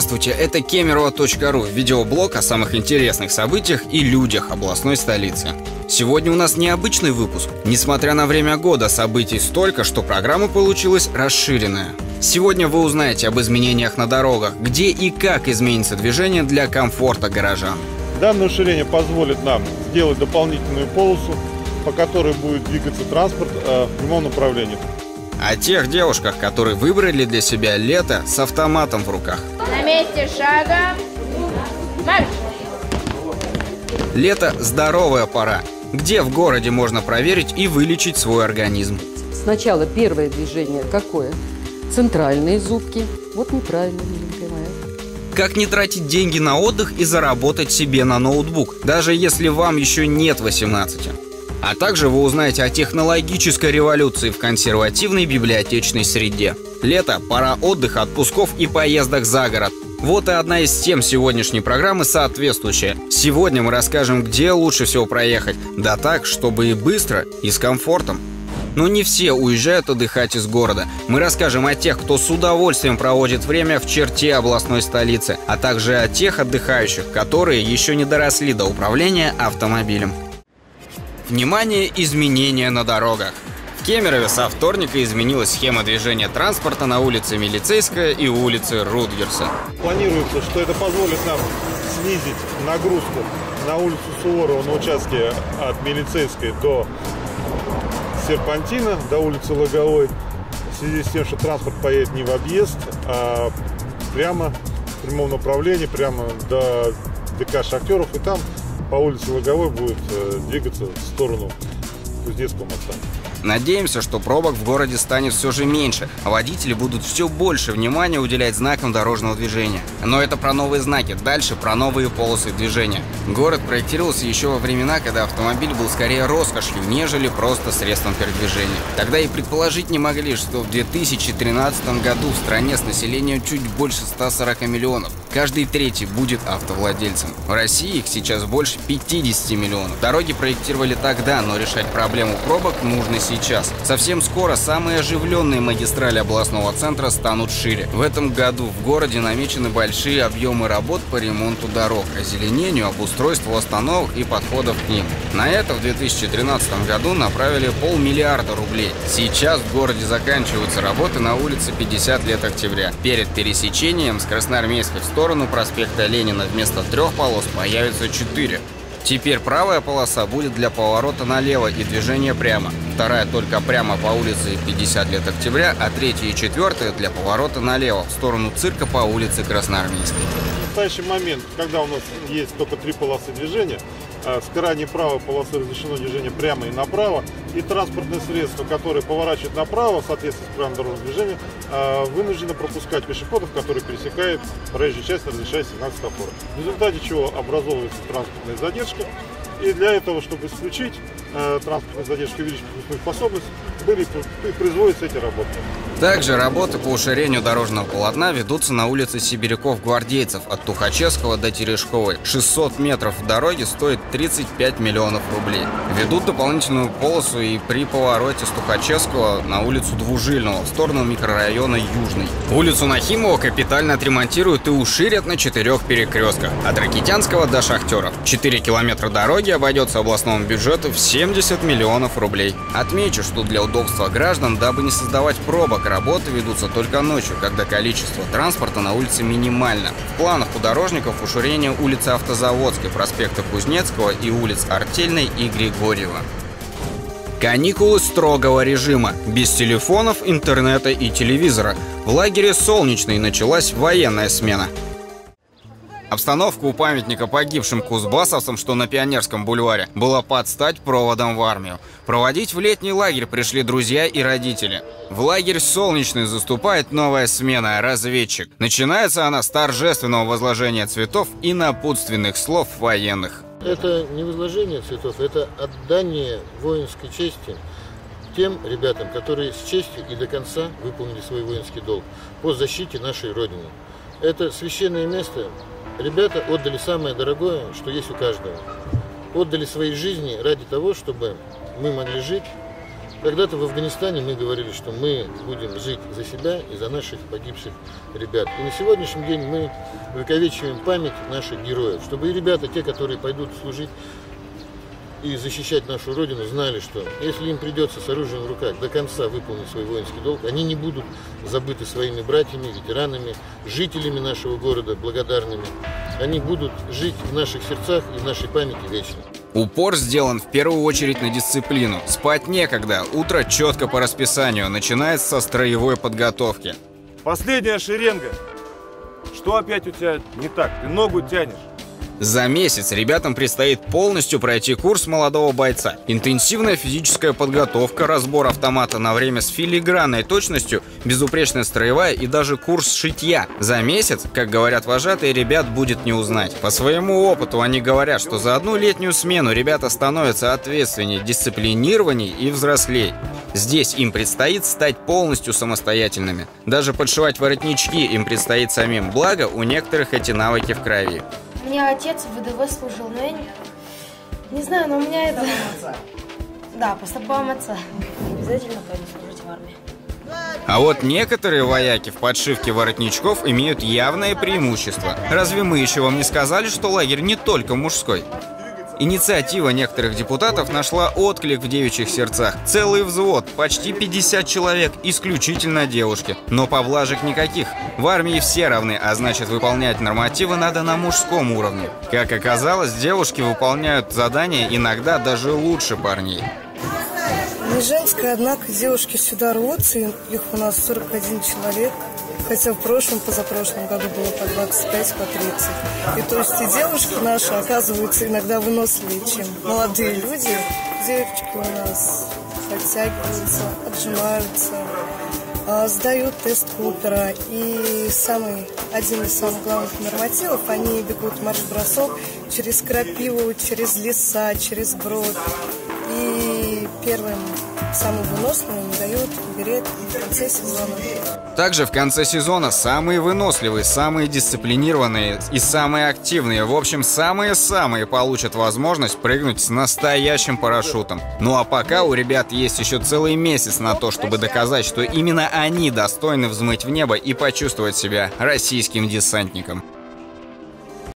Здравствуйте, это Кемерово.ру, видеоблог о самых интересных событиях и людях областной столицы. Сегодня у нас необычный выпуск. Несмотря на время года, событий столько, что программа получилась расширенная. Сегодня вы узнаете об изменениях на дорогах, где и как изменится движение для комфорта горожан. Данное уширение позволит нам сделать дополнительную полосу, по которой будет двигаться транспорт в прямом направлении. О тех девушках, которые выбрали для себя лето с автоматом в руках. На месте шага. Марш! Лето – здоровая пора, где в городе можно проверить и вылечить свой организм. Сначала первое движение какое? Центральные зубки. Вот неправильно, миленькая моя. Как не тратить деньги на отдых и заработать себе на ноутбук, даже если вам еще нет 18. А также вы узнаете о технологической революции в консервативной библиотечной среде. Лето – пора отдыха, отпусков и поездок за город. Вот и одна из тем сегодняшней программы соответствующая. Сегодня мы расскажем, где лучше всего проехать. Да так, чтобы и быстро, и с комфортом. Но не все уезжают отдыхать из города. Мы расскажем о тех, кто с удовольствием проводит время в черте областной столицы, а также о тех отдыхающих, которые еще не доросли до управления автомобилем. Внимание, изменения на дорогах. В Кемерове со вторника изменилась схема движения транспорта на улице Милицейская и улице Рутгерса. Планируется, что это позволит нам снизить нагрузку на улицу Суворова на участке от Милицейской до Серпантина, до улицы Логовой, в связи с тем, что транспорт поедет не в объезд, а прямо в прямом направлении, прямо до ДК Шахтеров, и там по улице Логовой будет двигаться в сторону Кузнецкого моста. Надеемся, что пробок в городе станет все же меньше, а водители будут все больше внимания уделять знакам дорожного движения. Но это про новые знаки, дальше про новые полосы движения. Город проектировался еще во времена, когда автомобиль был скорее роскошью, нежели просто средством передвижения. Тогда и предположить не могли, что в 2013 году в стране с населением чуть больше 140 миллионов. Каждый третий будет автовладельцем. В России их сейчас больше 50 миллионов. Дороги проектировали тогда, но решать проблему пробок нужно сейчас. Совсем скоро самые оживленные магистрали областного центра станут шире. В этом году в городе намечены большие объемы работ по ремонту дорог, озеленению, обустройству остановок и подходов к ним. На это в 2013 году направили 500 миллиарда рублей. Сейчас в городе заканчиваются работы на улице 50 лет октября. Перед пересечением с Красноармейской в сторону проспекта Ленина вместо 3 полос появится 4. Теперь правая полоса будет для поворота налево и движения прямо. Вторая только прямо по улице 50 лет октября, а 3-я и 4-я для поворота налево в сторону цирка по улице Красноармейской. В настоящий момент, когда у нас есть только 3 полосы движения, с крайней правой полосы разрешено движение прямо и направо, и транспортные средства, которые поворачивают направо, в соответствии с правилам дорожного движения, вынуждены пропускать пешеходов, которые пересекают проезжую часть, разрешая сигнал светофора. В результате чего образовываются транспортные задержки, и для этого, чтобы исключить транспортные задержки и увеличить пропускную способность, производятся эти работы. Также работы по уширению дорожного полотна ведутся на улице Сибиряков-Гвардейцев от Тухачевского до Терешковой. 600 метров дороги стоит 35 миллионов рублей. Ведут дополнительную полосу и при повороте с Тухачевского на улицу Двужильного в сторону микрорайона Южный. Улицу Нахимова капитально отремонтируют и уширят на 4 перекрестках от Ракитянского до Шахтеров. 4 километра дороги обойдется областному бюджету в 70 миллионов рублей. Отмечу, что для удобства граждан, дабы не создавать пробок, работы ведутся только ночью, когда количество транспорта на улице минимально. В планах у дорожников уширение улицы Автозаводской, проспекта Кузнецкого и улиц Артельной и Григорьева. Каникулы строгого режима, без телефонов, интернета и телевизора. В лагере Солнечный началась военная смена. Обстановка у памятника погибшим кузбассовцам, что на Пионерском бульваре, была под стать проводом в армию. Проводить в летний лагерь пришли друзья и родители. В лагерь Солнечный заступает новая смена «Разведчик». Начинается она с торжественного возложения цветов и напутственных слов военных. Это не возложение цветов, это отдание воинской чести тем ребятам, которые с честью и до конца выполнили свой воинский долг по защите нашей Родины. Это священное место. Ребята отдали самое дорогое, что есть у каждого. Отдали свои жизни ради того, чтобы мы могли жить Когда-то в Афганистане мы говорили, что мы будем жить за себя и за наших погибших ребят. И на сегодняшний день мы увековечиваем память наших героев, чтобы и ребята, те, которые пойдут служить и защищать нашу Родину, знали, что если им придется с оружием в руках до конца выполнить свой воинский долг, они не будут забыты своими братьями, ветеранами, жителями нашего города, благодарными. Они будут жить в наших сердцах и в нашей памяти вечно. Упор сделан в первую очередь на дисциплину. Спать некогда, утро четко по расписанию, начинается со строевой подготовки. Последняя шеренга. Что опять у тебя не так? Ты ногу тянешь. За месяц ребятам предстоит полностью пройти курс молодого бойца. Интенсивная физическая подготовка, разбор автомата на время с филигранной точностью, безупречная строевая и даже курс шитья. За месяц, как говорят вожатые, ребят будет не узнать. По своему опыту они говорят, что за одну летнюю смену ребята становятся ответственнее, дисциплинированней и взрослей. Здесь им предстоит стать полностью самостоятельными. Даже подшивать воротнички им предстоит самим, благо у некоторых эти навыки в крови. У меня отец в ВДВ служил, но я не знаю, но у меня это... Да, по стопам отца. Обязательно пойду служить в армии. А вот некоторые вояки в подшивке воротничков имеют явное преимущество. Разве мы еще вам не сказали, что лагерь не только мужской? Инициатива некоторых депутатов нашла отклик в девичьих сердцах. Целый взвод, почти 50 человек, исключительно девушки. Но поблажек никаких. В армии все равны, а значит, выполнять нормативы надо на мужском уровне. Как оказалось, девушки выполняют задания иногда даже лучше парней. Не женское, однако девушки сюда рвутся, их у нас 41 человек. Хотя в прошлом, позапрошлом году было по 25, по 30. И то есть и девушки наши оказываются иногда выносливее, чем молодые люди. Девочки у нас подтягиваются, отжимаются, сдают тест Купера. И один из самых главных нормативов, они бегут марш-бросок через крапиву, через леса, через брод. И первым, самым выносливым дают берет в конце сезона. Также в конце сезона самые выносливые, самые дисциплинированные и самые активные, в общем, самые-самые получат возможность прыгнуть с настоящим парашютом. Ну а пока у ребят есть еще целый месяц на то, чтобы доказать, что именно они достойны взмыть в небо и почувствовать себя российским десантником.